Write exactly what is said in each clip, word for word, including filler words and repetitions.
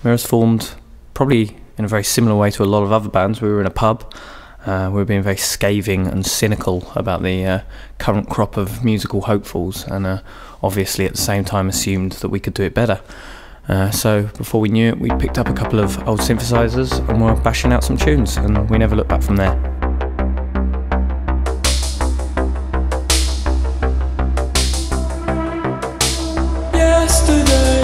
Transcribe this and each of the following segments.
Mirrors formed probably in a very similar way to a lot of other bands. We were in a pub. Uh, we were being very scathing and cynical about the uh, current crop of musical hopefuls, and uh, obviously at the same time assumed that we could do it better. Uh, so before we knew it, we picked up a couple of old synthesizers and were bashing out some tunes, and we never looked back from there. Yesterday,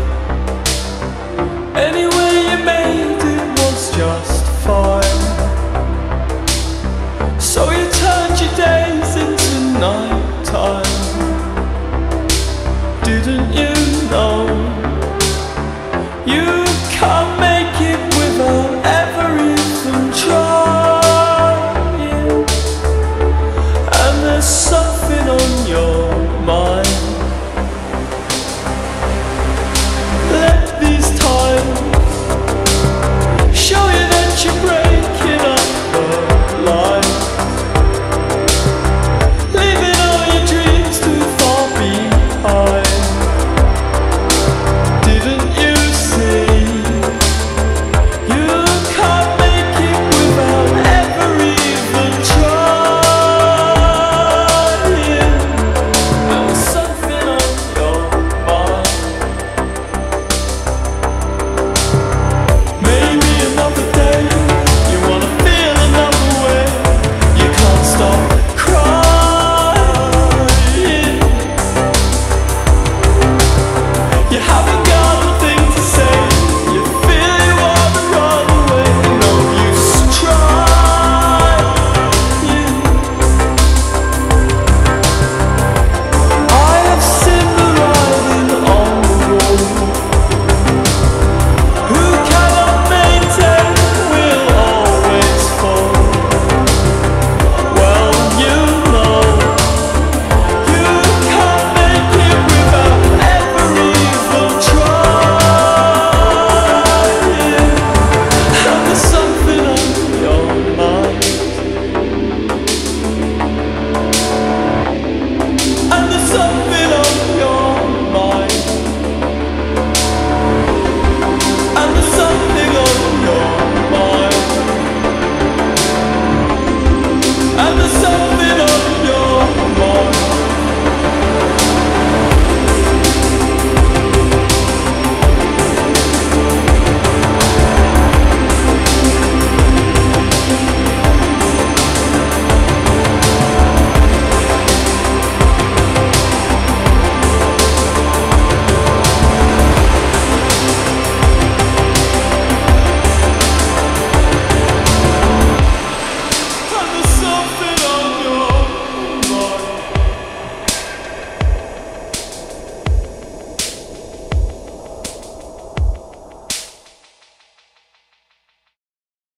anyway you made it was just fine. So you turned your days into night time, didn't